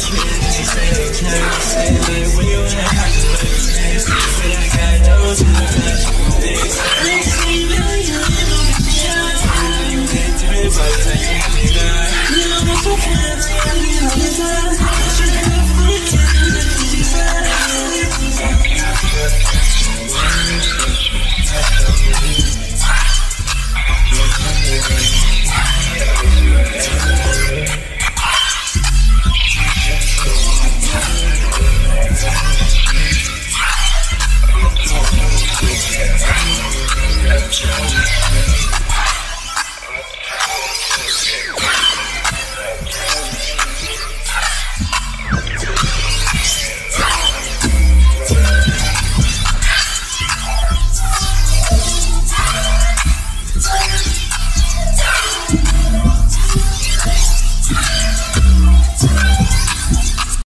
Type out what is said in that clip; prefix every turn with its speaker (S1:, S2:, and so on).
S1: She say they can't say like when you ain't hot to let me say. But I got those in the flesh. I see you in the shots. You can't do it by the time you have me back. You know what you can.